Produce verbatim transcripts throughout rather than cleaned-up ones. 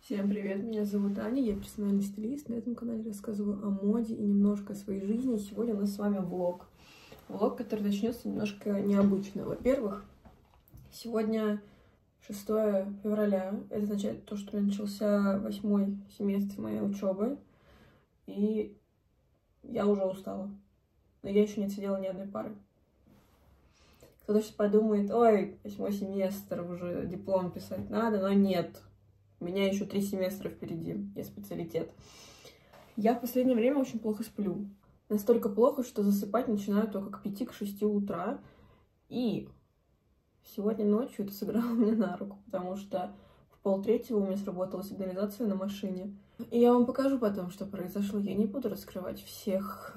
Всем привет, меня зовут Аня, я персональный стилист. На этом канале рассказываю о моде и немножко о своей жизни. Сегодня у нас с вами влог. Влог, который начнется немножко необычно. Во-первых, сегодня шестое февраля. Это означает то, что у меня начался восьмой семестр моей учебы. И я уже устала. Но я еще не отсидела ни одной пары. Кто-то сейчас подумает: ой, восьмой семестр, уже диплом писать надо, но нет. У меня еще три семестра впереди, я специалитет. Я в последнее время очень плохо сплю. Настолько плохо, что засыпать начинаю только к пяти-шести утра. И сегодня ночью это сыграло мне на руку, потому что в полтретьего у меня сработала сигнализация на машине. И я вам покажу потом, что произошло. Я не буду раскрывать всех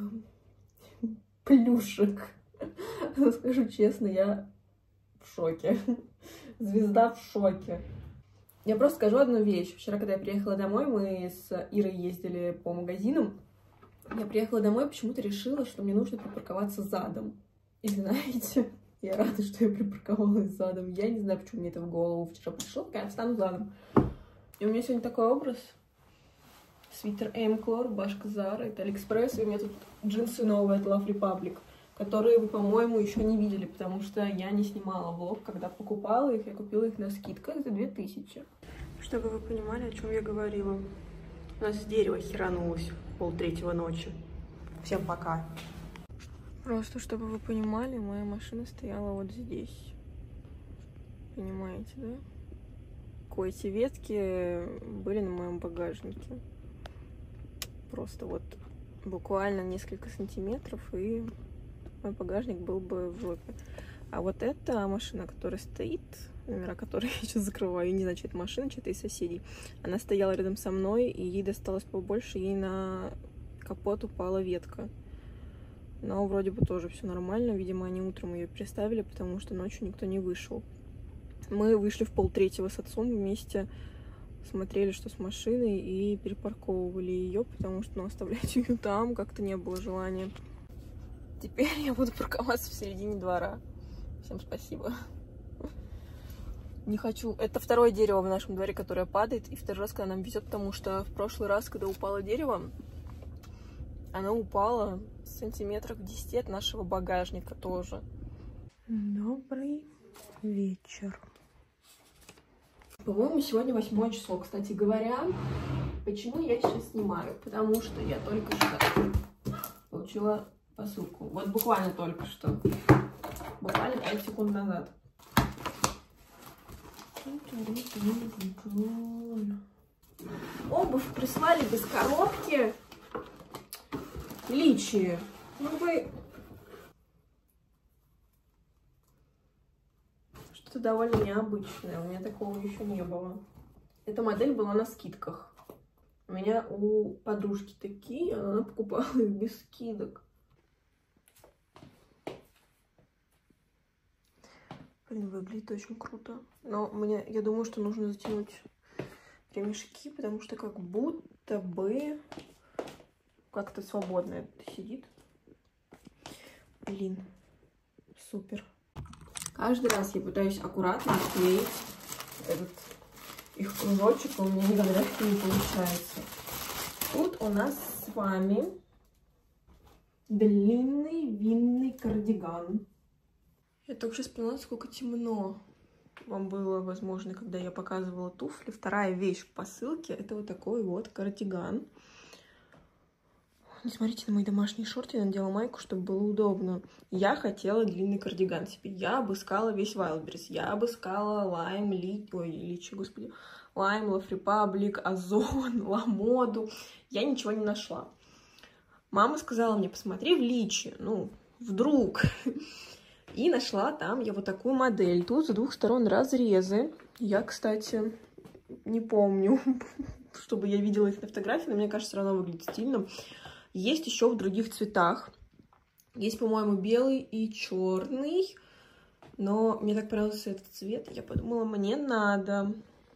плюшек. Но скажу честно, я в шоке. Звезда в шоке. Я просто скажу одну вещь. Вчера, когда я приехала домой, мы с Ирой ездили по магазинам. Я приехала домой и почему-то решила, что мне нужно припарковаться задом. И знаете, я рада, что я припарковалась задом. Я не знаю, почему мне это в голову вчера пришло, такая: встану задом. И у меня сегодня такой образ. Свитер Эймкор, рубашка Зара, это Алиэкспресс, и у меня тут джинсы новые от Love Republic, которые вы, по-моему, еще не видели, потому что я не снимала влог, когда покупала их. Я купила их на скидках за две тысячи. Чтобы вы понимали, о чем я говорила. У нас дерево херанулось в полтретьего ночи. Всем пока. Просто, чтобы вы понимали, моя машина стояла вот здесь. Понимаете, да? Эти ветки были на моем багажнике. Просто вот буквально несколько сантиметров, и мой багажник был бы в жопе. А вот эта машина, которая стоит, номера которой я сейчас закрываю, и не знаю, что это машина, что-то из соседей, она стояла рядом со мной, и ей досталось побольше, ей на капот упала ветка. Но вроде бы тоже все нормально. Видимо, они утром ее переставили, потому что ночью никто не вышел. Мы вышли в полтретьего с отцом вместе, смотрели, что с машиной, и перепарковывали ее, потому что, ну, оставлять ее там как-то не было желания. Теперь я буду парковаться в середине двора. Всем спасибо. Не хочу. Это второе дерево в нашем дворе, которое падает. И второй раз, когда нам везет, потому что в прошлый раз, когда упало дерево, оно упало в сантиметрах десяти от нашего багажника тоже. Добрый вечер. По-моему, сегодня восьмое число. Кстати говоря, почему я сейчас снимаю? Потому что я только что получила посылку. Вот буквально только что. Буквально пять секунд назад. Обувь прислали без коробки. Личи. Ну вы... Что-то довольно необычное. У меня такого еще не было. Эта модель была на скидках. У меня у подружки такие, она покупала их без скидок. Блин, выглядит очень круто. Но мне, я думаю, что нужно затянуть ремешки, потому что как будто бы как-то свободно это сидит. Блин, супер. Каждый раз я пытаюсь аккуратно склеить этот их кружочек, а у меня никогда это не получается. Тут у нас с вами длинный винный кардиган. Я только сейчас поняла, сколько темно вам было, возможно, когда я показывала туфли. Вторая вещь в посылке — это вот такой вот кардиган. Не смотрите на мои домашние шорты, я надела майку, чтобы было удобно. Я хотела длинный кардиган себе. Я обыскала весь Wildberries. Я обыскала Lime, Ли... Ой, Личи, господи. Lime, Love Republic, Озон, Ламоду. Я ничего не нашла. Мама сказала мне: посмотри в Личи. Ну, вдруг... И нашла там я вот такую модель. Тут с двух сторон разрезы. Я, кстати, не помню, чтобы я видела их на фотографии, но мне кажется, все равно выглядит стильно. Есть еще в других цветах. Есть, по-моему, белый и черный. Но мне так понравился этот цвет. Я подумала, мне надо.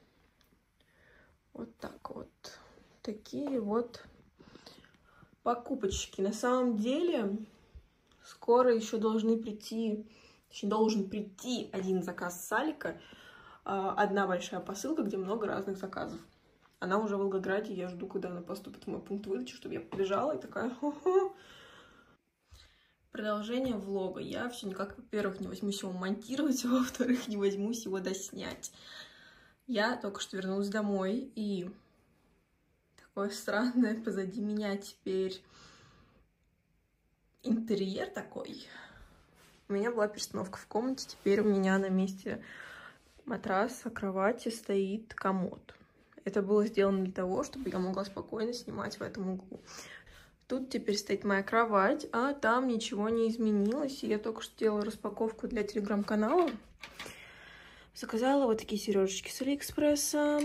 Вот так вот. Такие вот покупочки. На самом деле... Скоро еще должны прийти, точнее, должен прийти один заказ с Алика, одна большая посылка, где много разных заказов. Она уже в Волгограде, я жду, когда она поступит в мой пункт выдачи, чтобы я побежала и такая... Хо-хо. Продолжение влога. Я все никак, во-первых, не возьмусь его монтировать, а во-вторых, не возьмусь его доснять. Я только что вернулась домой, и такое странное позади меня теперь интерьер такой. У меня была перестановка в комнате, теперь у меня на месте матраса, кровати стоит комод. Это было сделано для того, чтобы я могла спокойно снимать в этом углу. Тут теперь стоит моя кровать, а там ничего не изменилось. И я только что делала распаковку для телеграм-канала. Заказала вот такие сережечки с Алиэкспресса.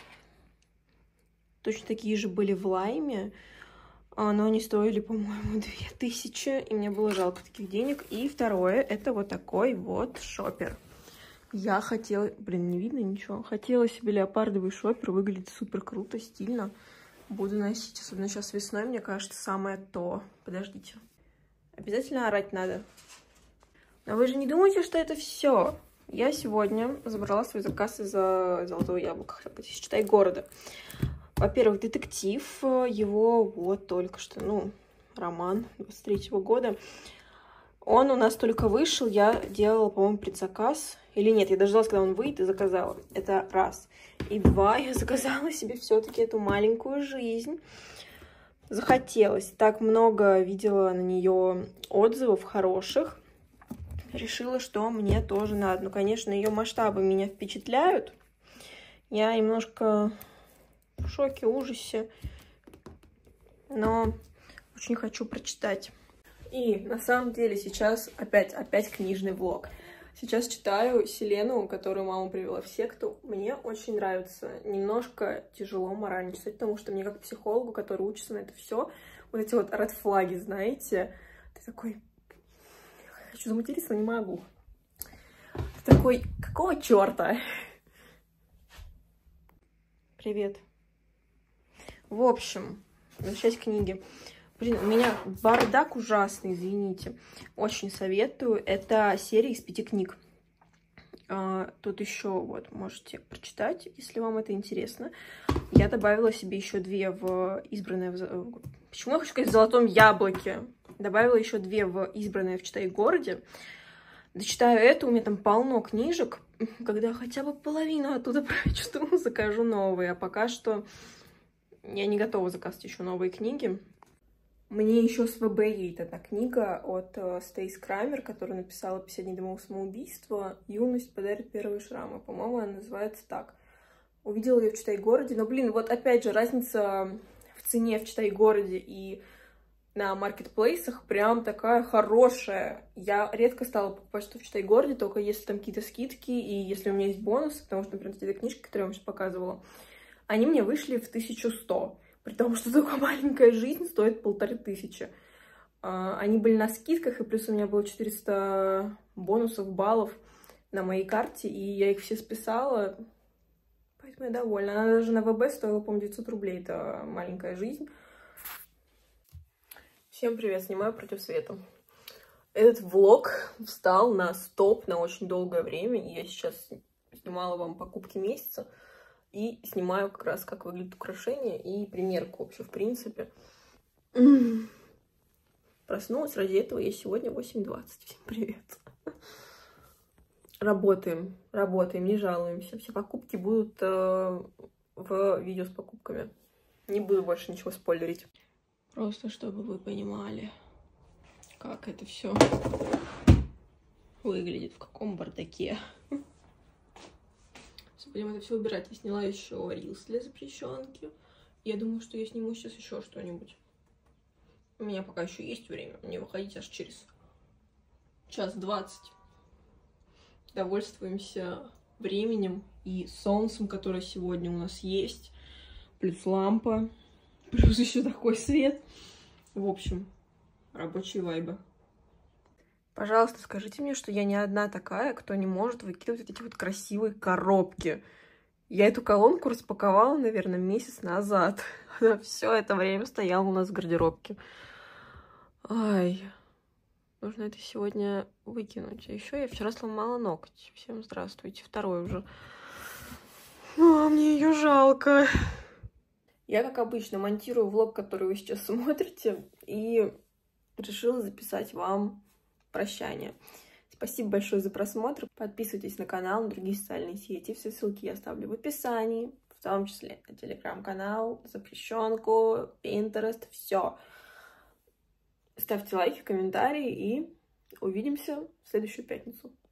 Точно такие же были в Лайме. Но они стоили, по-моему, две тысячи. И мне было жалко таких денег. И второе, это вот такой вот шопер. Я хотела... Блин, не видно ничего. Хотела себе леопардовый шопер. Выглядит супер круто, стильно. Буду носить. Особенно сейчас весной, мне кажется, самое то. Подождите. Обязательно орать надо. Но вы же не думаете, что это все? Я сегодня забрала свой заказ из-за Золотого яблока. Из «Читай города». Во-первых, детектив. Его вот только что, ну, роман двадцать третьего года. Он у нас только вышел, я делала, по-моему, предзаказ. Или нет, я дождалась, когда он выйдет, и заказала. Это раз. И два, я заказала себе все-таки эту маленькую жизнь. Захотелось. Так много видела на нее отзывов хороших. Решила, что мне тоже надо. Ну, конечно, ее масштабы меня впечатляют. Я немножко в шоке, ужасе. Но очень хочу прочитать. И на самом деле сейчас опять, опять книжный влог. Сейчас читаю Селену, которую мама привела в секту. Мне очень нравится. Немножко тяжело морально читать, потому что мне как психологу, который учится на это все, вот эти вот ред-флаги, знаете, ты такой, хочу заматериться, но не могу. Ты такой, какого черта? Привет. В общем, возвращаясь к книге. Блин, у меня бардак ужасный, извините. Очень советую. Это серия из пяти книг. А, тут еще, вот, можете прочитать, если вам это интересно. Я добавила себе еще две в избранное... В... Почему я хочу сказать в Золотом яблоке? Добавила еще две в избранное в «Читай городе». Дочитаю это, у меня там полно книжек. Когда хотя бы половину оттуда прочту, закажу новые. А пока что я не готова заказывать еще новые книги. Мне еще с ВБ едет одна книга от uh, Стейс Крамер, которая написала «пятьдесят дней до моего самоубийства. Юность подарит первые шрамы». По-моему, она называется так. Увидела ее в «Читай городе». Но, блин, вот опять же, разница в цене в «Читай городе» и на маркетплейсах прям такая хорошая. Я редко стала покупать что в «Читай городе», только если там какие-то скидки и если у меня есть бонусы, потому что, например, эти книжки, которые я вам сейчас показывала, они мне вышли в тысячу сто. При том, что такая маленькая жизнь стоит полторы тысячи. Они были на скидках, и плюс у меня было четыреста бонусов, баллов на моей карте, и я их все списала. Поэтому я довольна. Она даже на ВБ стоила, по-моему, девятьсот рублей. Это маленькая жизнь. Всем привет, снимаю «Против света». Этот влог встал на стоп на очень долгое время, и я сейчас снимала вам покупки месяца. И снимаю как раз, как выглядит украшение и примерку вообще, в принципе. Проснулась ради этого я сегодня в восемь двадцать. Всем привет. Работаем, работаем, не жалуемся. Все покупки будут э, в видео с покупками. Не буду больше ничего спойлерить. Просто чтобы вы понимали, как это все выглядит, в каком бардаке. Будем это все убирать. Я сняла еще рилс для запрещенки. Я думаю, что я сниму сейчас еще что-нибудь. У меня пока еще есть время. Мне выходить аж через час двадцать. Довольствуемся временем и солнцем, которое сегодня у нас есть. Плюс лампа. Плюс еще такой свет. В общем, рабочие вайбы. Пожалуйста, скажите мне, что я не одна такая, кто не может выкидывать эти вот красивые коробки. Я эту колонку распаковала, наверное, месяц назад. Она все это время стояла у нас в гардеробке. Ай, нужно это сегодня выкинуть. А еще я вчера сломала ноготь. Всем здравствуйте, второй уже. А, мне ее жалко. Я, как обычно, монтирую влог, который вы сейчас смотрите, и решила записать вам прощание. Спасибо большое за просмотр. Подписывайтесь на канал, на другие социальные сети. Все ссылки я оставлю в описании, в том числе на телеграм-канал, запрещенку, Pinterest, все. Ставьте лайки, комментарии и увидимся в следующую пятницу.